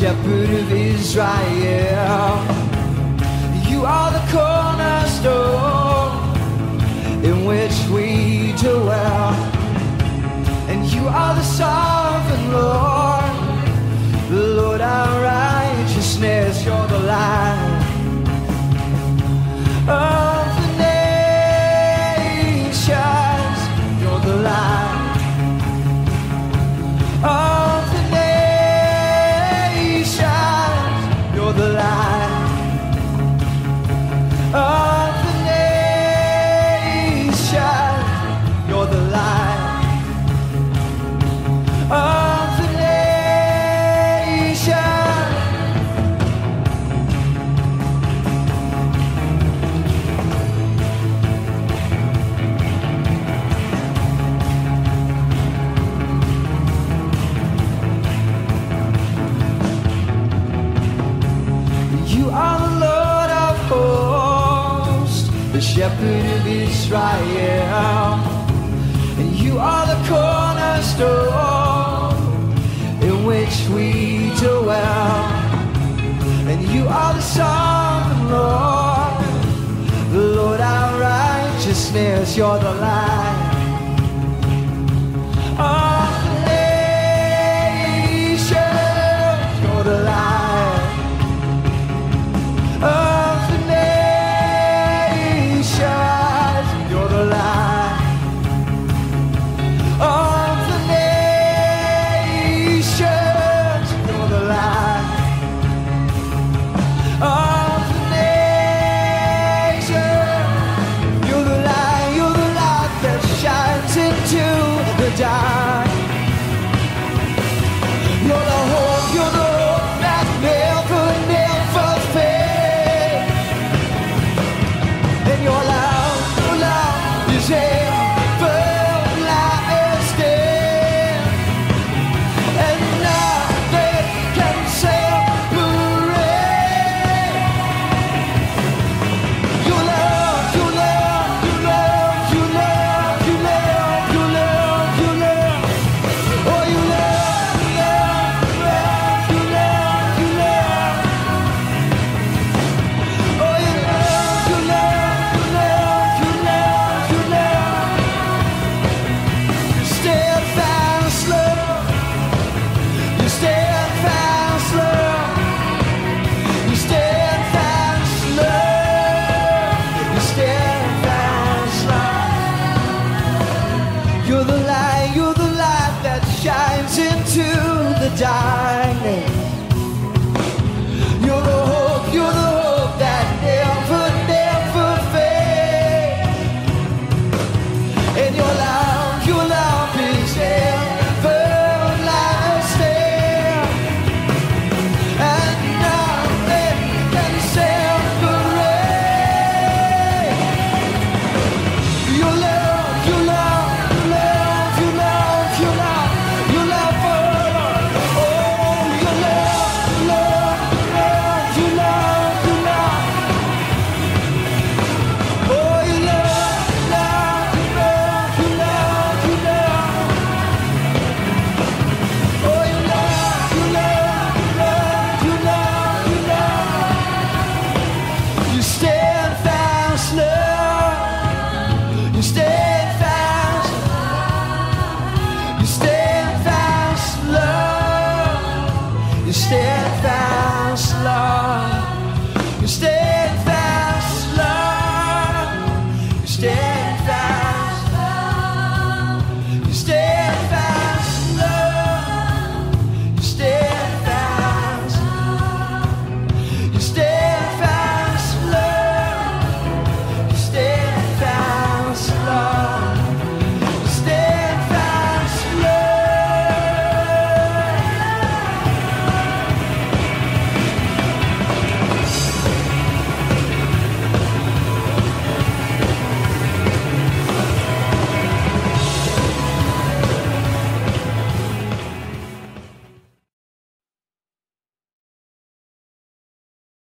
shepherd of Israel. You are the cornerstone in which we dwell, and you are the sovereign Lord, the Lord our righteousness. You're the light of the nations. You're the light of the nations. You're the light of the nations. You're the light of the nations. You are the Lord of hosts, the shepherd of Israel, and you are the cornerstone in which we dwell, and you are the sovereign Lord, the Lord our righteousness. You're the light of the nations. You're the light of the nations. You're the light of the nations. You're the light of the nations. You're the light that shines into the dark. You're the hope that never fades. And your love is everlasting, and nothing can separate your love, your love, your love, your love, your love, your love, your love. Oh, you love, you love, you love, you love, you love. Oh, you love, you love, you love, you love, you love. Your steadfast love, your steadfast love, your steadfast love, your steadfast love. You're the light that shines into the darkness.